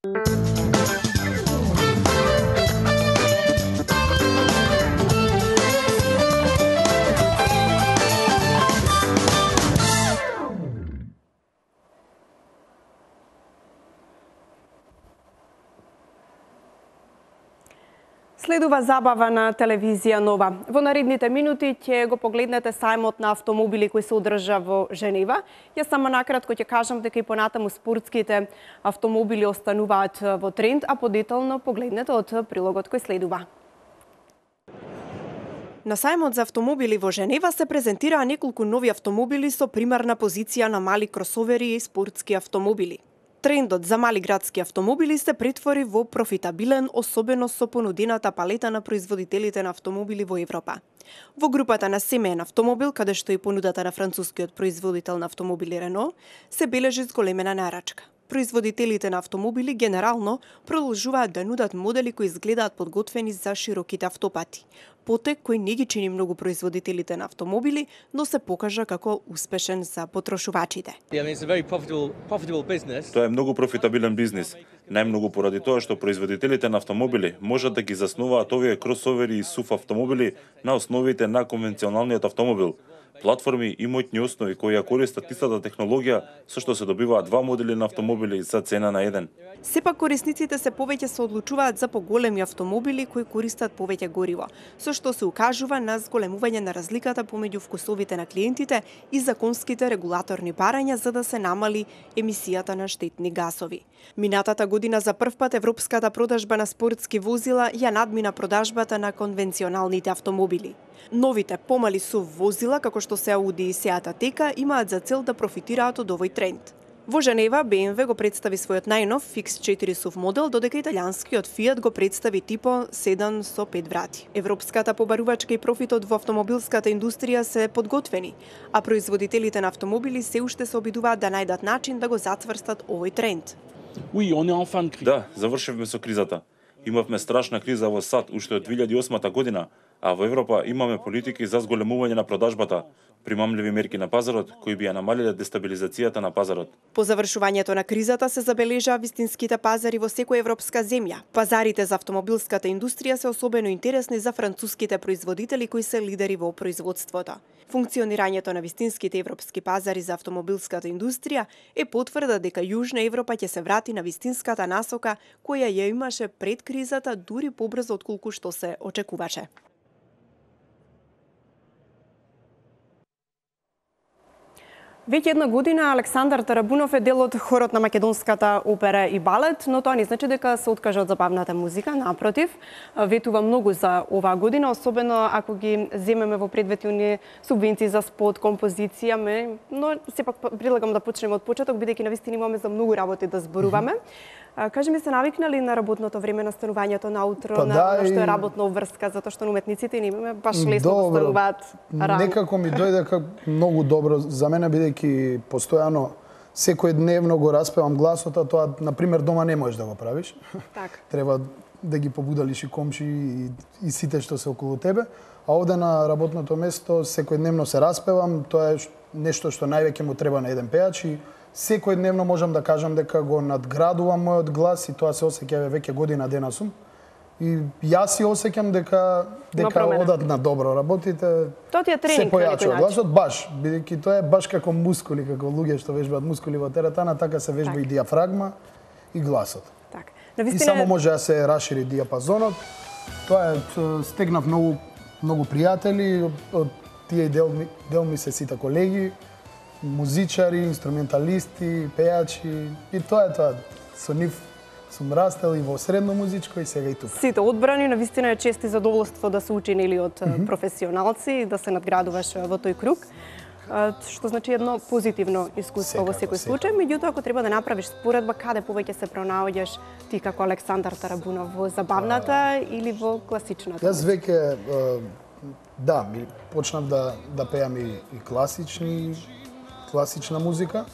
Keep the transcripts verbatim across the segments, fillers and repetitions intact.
Следува забава на телевизија Нова. Во наредните минути ќе го погледнете сајмот на автомобили кој се одржа во Женева. Јас само накратко ќе кажам дека и понатаму спортските автомобили остануваат во тренд, а подетално погледнете од прилогот кој следува. На сајмот за автомобили во Женева се презентираа неколку нови автомобили со примарна позиција на мали кросовери и спортски автомобили. Трендот за мали градски автомобили се претвори во профитабилен, особено со понудената палета на производителите на автомобили во Европа. Во групата на семеен автомобил, каде што и понудата на францускиот производител на автомобили Рено, се бележи зголемена нарачка. Производителите на автомобили генерално продолжуваат да нудат модели кои изгледаат подготвени за широките автопати. Потек кој не ги чини многу производителите на автомобили, но се покажа како успешен за потрошувачите. Тоа е многу профитабилен бизнис. Најмногу поради тоа што производителите на автомобили можат да ги заснуваат овие кросовери и сув автомобили на основите на конвенционалниот автомобил. Платформи и моќни основи кои ја користат истата технологија, со што се добиваат два модели на автомобили за цена на еден. Сепак корисниците се повеќе се одлучуваат за поголеми автомобили кои користат повеќе гориво, со што се укажува на зголемување на разликата помеѓу вкусовите на клиентите и законските регулаторни барања за да се намали емисијата на штетни гасови. Минатата година за прв пат европската продажба на спортски возила ја надмина продажбата на конвенционалните автомобили. Новите помали сув возила, како што се Ауди и Сеат Атека, имаат за цел да профитираат од овој тренд. Во Женева, Бе Ем Ве го представи својот најнов Икс четири сув модел, додека италијанскиот Фиат го представи типо седан со пет врати. Европската побарувачка и профитот во автомобилската индустрија се подготвени, а производителите на автомобили се уште се обидуваат да најдат начин да го зацврстат овој тренд. Да, завршивме со кризата. Имавме страшна криза во САД уште од две илјади и осма година, а во Европа имаме политики за зголемување на продажбата, примамливи мерки на пазарот кои би ја намалиле дестабилизацијата на пазарот. По завршувањето на кризата се забележаа вистинските пазари во секоја европска земја. Пазарите за автомобилската индустрија се особено интересни за француските производители кои се лидери во производството. Функционирањето на вистинските европски пазари за автомобилската индустрија е потврда дека Јужна Европа ќе се врати на вистинската насока која ја имаше пред кризата дури побрзо отколку што се очекуваше. Веќе една година Александар Тарабунов е дел од хорот на македонската опера и балет, но тоа не значи дека се откажа од забавната музика, напротив, ветува многу за оваа година, особено ако ги земеме во предвид оние субвенции за спот, композиција, но сепак предлагам да почнеме од почеток, бидејќи навистина имаме за многу работи да зборуваме. Кажи ми, се навикнали на работното време, на станувањето наутро, па, на, да, на што е работна обврска, затоа што на уметниците не имаме баш лесно да стануваат рано. Некако ми дојде како многу добро за мене, бидејќи постојано секојдневно го распевам гласот, а тоа на пример дома не можеш да го правиш. Так. Треба да ги побудалиш и комши и, и сите што се околу тебе, а овде на работното место секојдневно се распевам, тоа е нешто што највеќе му треба на еден пеач и секојдневно можам да кажам дека го надградувам мојот глас и тоа се осеќа веќе година дена сум. И јас си осеќам дека дека одат на добро работите. Тоа ти е тренинг, се појачува гласот баш, бидејќи тоа е баш како мускули, како луѓе што вежбаат мускули во теретана, така се вежба так. И диафрагма и гласот. Так. И само може да се расшири диапазонот. Тоа е стегнав многу многу пријатели, од тие дел ми, дел ми се сите колеги, музичари, инструменталисти, пејачи и тоа е тоа. Со нив сум растел и во средно музичко и сега и тука. Сите одбрани, навистина е чест и задоволство да се учи нели од mm -hmm. професионалци и да се надградуваш во тој круг. Што значи едно позитивно искуство во секој случај, меѓутоа ако треба да направиш споредба каде повеќе се пронаоѓаш ти како Александар Тарабунов, во забавната а... или во класичната? Јас веќе да, ми почнав да да пеам и, и класични класична музика.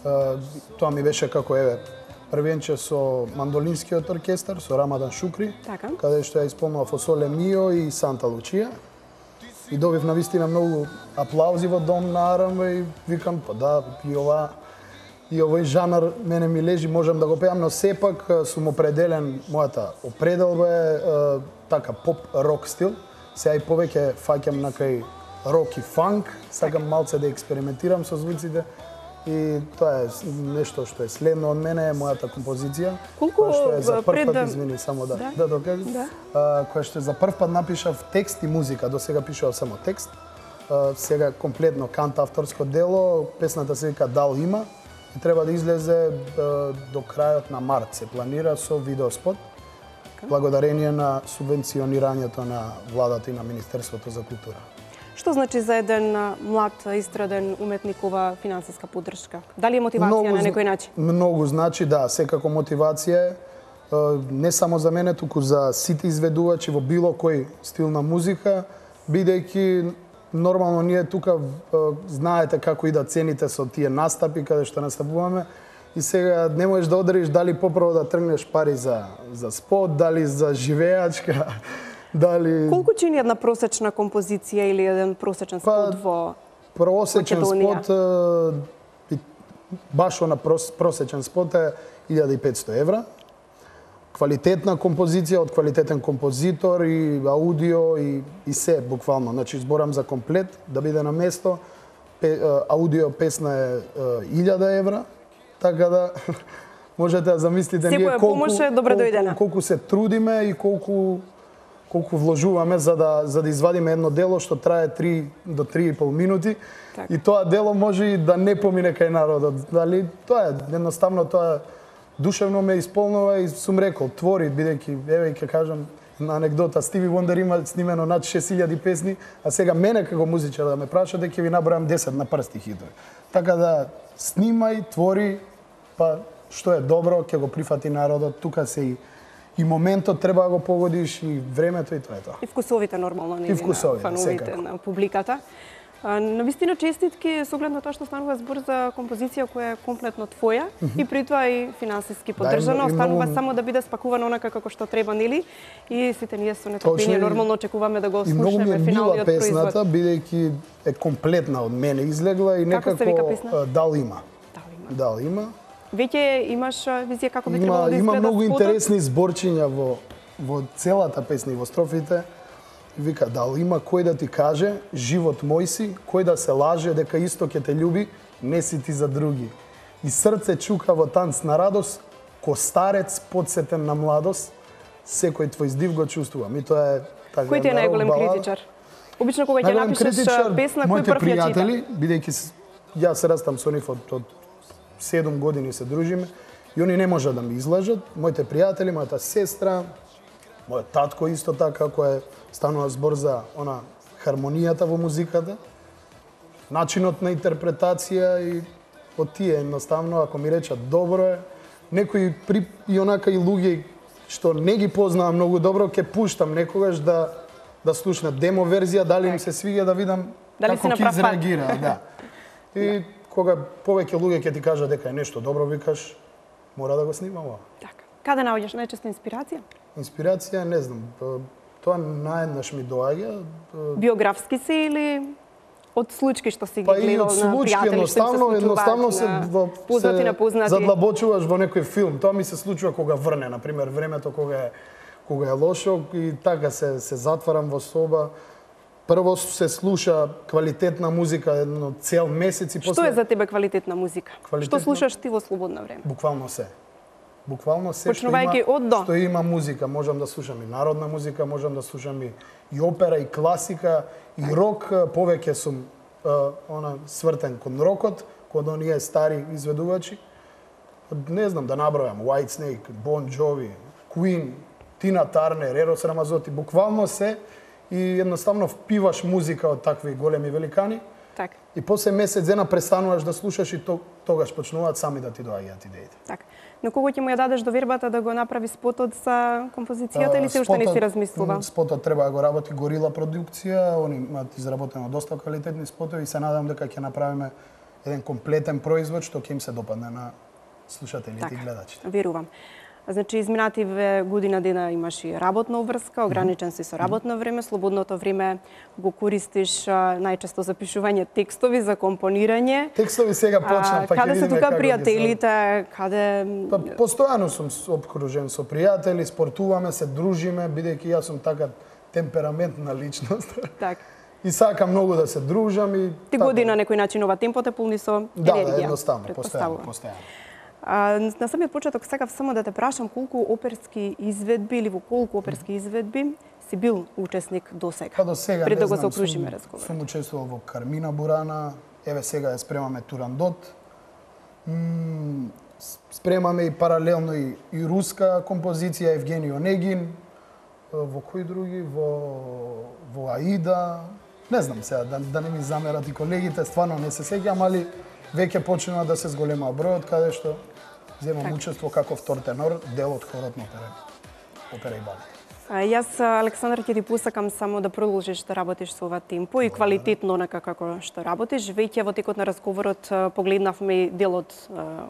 Тоа ми беше како еве првенче со мандолинскиот оркестар, со Рамадан Шукри, така. Каде што ја исполнува Фосоле Мио и Санта Лучија. И добив навистина многу аплаузи во дом на Арам и викам, па да, и ова и овој жанр мене ми лежи, можам да го пеам, но сепак сум определен, мојата определба е така поп-рок стил. Сега и повеќе фаќам на кај рок и фанк, сакам малце да експериментирам со звуците и тоа е нешто што е следно од мене, е мојата композиција. Колку која што е за прв пред пат, извини, само да да, да докажам, да. а, која што за прв пат напишав текст и музика, до сега пишував само текст. А, сега комплетно кант авторско дело, песната се вика Дал има и треба да излезе а, до крајот на март, се планира со видеоспот. Благодарение на субвенционирањето на владата и на Министерството за култура. Што значи за еден млад истраден уметник ова финансиска поддршка? Дали е мотивација Многу на зн- некој начин? Многу значи, да, секако мотивација е, е, не само за мене, туку за сите изведувачи во било кој стил на музика, бидејќи нормално ние тука е, знаете како и да цените со тие настапи каде што настапуваме и сега не можеш да одредиш дали поправо да тргнеш пари за за спот, дали за живеачка, дали Колку чини една просечна композиција или еден просечен Па, спот во просечен Македонија? спот, е, и баш она прос, просечен спот е илјада и петсто евра. Квалитетна композиција од квалитетен композитор и аудио и, и се, буквално. Значи, зборам за комплет, да биде на место. Пе, аудио песна е илјада евра, така да можете да замислите ние Секоја колку, помош е добре дојдена. колку, колку се трудиме и колку колку вложуваме за да за да извадиме едно дело што трае три до три и пол минути. Така. И тоа дело може и да не помине кај народот. Дали тоа е едноставно тоа душевно ме исполнува и сум рекол твори бидејќи еве ќе кажам на анегдота, Стиви Вондер има снимено над шест илјади песни, а сега мене како музичар да ме прашате ќе ви набројам десет на прсти хитови. Така да снимај, твори, па што е добро ќе го прифати народот, тука се и и моментот треба да го погодиш и времето и тоа е тоа. И вкусовите нормално нели И вкусовите, на фановите секако. на публиката. А, навистина честитки со оглед на тоа што станува збор за композиција која е комплетно твоја и при тоа и финансиски поддржана, и останува многу- само да биде спакувано онака како што треба, нели? И сите ние со нетрпение Точно, и- нормално очекуваме да го И многу ми слушнеме е мила финалниот песната, производ. бидејќи е комплетна од мене излегла и Како некако се вика песна? а, дал има. Да, има. Дал има. Веќе имаш а, визија како би требало Има да има изгледа многу спотот? интересни зборчиња во во целата песна и во строфите. Вика дал има кој да ти каже живот мој си, кој да се лаже дека исто ќе те љуби, не си ти за други. И срце чука во танц на радост, ко старец подсетен на младост, секој твој здив го чувствувам. И тоа е така. Кој ти е една најголем рок балада. критичар? Обично кога ќе Најголем напишеш критичар, песна, кој моите прв ја чита? пријатели, бидејќи с- јас се растам со нив од, од седум години се дружиме, и они не можат да ми излажат. Моите пријатели, мојата сестра, мојот татко исто така, кој е станува збор за она хармонијата во музиката, начинот на интерпретација и од тие едноставно, ако ми речат добро е, некои при, и онака и луѓе што не ги познавам многу добро, ќе пуштам некогаш да да слушнат демо верзија, дали им се свиѓа да видам Дали како си на ќе прав пат? изреагира, да. И кога повеќе луѓе ќе ти кажат дека е нешто добро, викаш мора да го снимам ова. Така. Каде наоѓаш најчесто инспирација? Инспирација, не знам, п- тоа наеднаш ми доаѓа. п- Биографски се или од случаи што си ги Па и гледал од на случаи, пријатели што им се едноставно, случуваат, едноставно се, на во, познати на се познати? задлабочуваш во некој филм. Тоа ми се случува кога врне, на пример, времето кога е кога е лошо и така се се затварам во соба. Прво се слуша квалитетна музика едно цел месец и Што после е за тебе квалитетна музика? Квалитетна- Што слушаш ти во слободно време? буквално се. Буквално се што Почнувајќи има, од до. што има музика, можам да слушам и народна музика, можам да слушам и, и опера, и класика, и рок, повеќе сум е, она свртен кон рокот, кон оние стари изведувачи. Не знам да набројам, Whitesnake, Bon Jovi, Queen, Тина Тарнер, Ерос Рамазоти, буквално се и едноставно впиваш музика од такви големи великани. Така. И после месец дена престануваш да слушаш и то, тогаш почнуваат сами да ти доаѓаат идеите. Така. На кого ќе му ја дадеш довербата да го направи спотот за композицијата или се уште не си размислува? м, Спотот треба да го работи Горила продукција, они имаат изработено доста квалитетни спотови и се надам дека ќе направиме еден комплетен производ што ќе им се допадне на слушателите Така. и гледачите. Верувам. Значи, изминативе година дена имаш и работна обврска, ограничен си со работно време, слободното време го користиш најчесто за пишување текстови, за компонирање. Текстови сега почнат, па ќе каде се видиме тука како пријателите, каде... Па, постојано сум обкружен со пријатели, спортуваме се, дружиме, бидејќи јас сум така темпераментна личност. Так. И сакам многу да се дружам и... Ти годи на некој начин ова темпо те полни со енергија. Да, да, едноставно, постојано, постојано. А, на самиот почеток сакав само да те прашам колку оперски изведби или во колку оперски изведби си бил учесник до сега? Па до сега, пред не да го знам, заокружиме сум, разговорот. сум учествувал во Кармина Бурана, еве сега ја спремаме Турандот. М, спремаме и паралелно и, и руска композиција Евгений Онегин. Во кои други? Во, во Аида. Не знам сега, да, да не ми замерат и колегите, стварно не се сеќам, али веќе почнува да се зголема бројот, каде што земам так. учество како втор тенор, дел од хорот на опера, опера и балет. А, јас, Александар, ќе ти посакам само да продолжиш да работиш со ова темпо и квалитетно онака како што работиш. Веќе во текот на разговорот погледнавме и дел од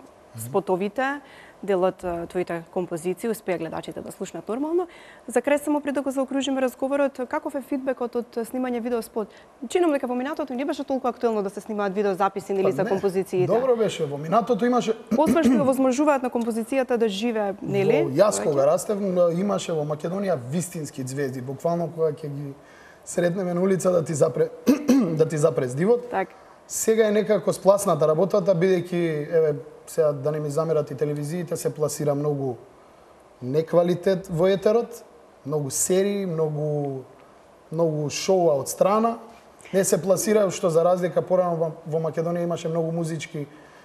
спотовите, дел од твоите композиции, успеа гледачите да слушнат нормално. За крај само пред да го заокружиме разговорот, каков е фидбекот од снимање видеоспот? Чинам дека во минатото не беше толку актуелно да се снимаат видеозаписи или за композициите. Добро беше, во минатото имаше... Освен што возможуваат на композицијата да живее, нели? Во, јас кога растев, имаше во Македонија вистински ѕвезди, буквално кога ќе ги сретнеме на улица да ти запре да ти запре здивот. Так. Сега е некако спласната работата, бидејќи еве сега да не ми замерат и телевизиите, се пласира многу неквалитет во етерот, многу серии, многу многу шоуа од страна. Не се пласира, што за разлика порано во Македонија имаше многу музички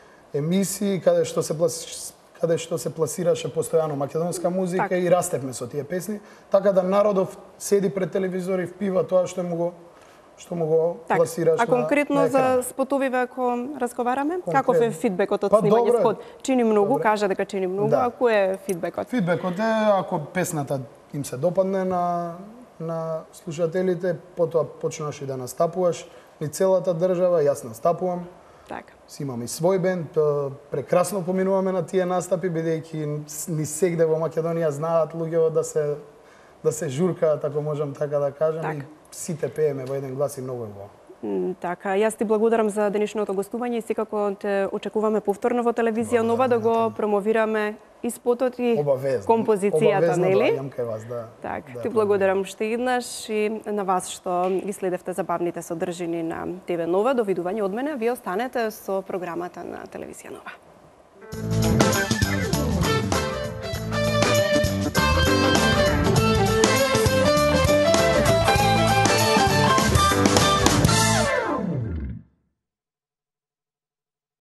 емисии каде што се плас... каде што се пласираше постојано македонска музика так. И растевме со тие песни, така да народов седи пред телевизор и впива тоа што му го што му го так. Пласираш на. А конкретно на за спотовиве ако разговараме, конкретно. Каков е фидбекот од па, снимање спот? Чини многу, добре. Кажа дека чини многу, да. А кој е фидбекот? Фидбекот е ако песната им се допадне на на слушателите, потоа почнуваш и да настапуваш ни целата држава, јас настапувам. Така. Си имам и свој бенд, прекрасно поминуваме на тие настапи бидејќи ни сегде во Македонија знаат луѓето да се да се журкаат, ако можам така да кажам, так. И сите пееме во еден глас и многу е убаво. Така, јас ти благодарам за денешното гостување и секако те очекуваме повторно во телевизија нова да го промовираме и спотот и обавезно. композицијата, нели? Обавезно да вас, да. Так, да, ти благодарам уште еднаш и на вас што ги следевте забавните содржини на ТВ Нова. Довидување од мене, вие останете со програмата на телевизија Нова.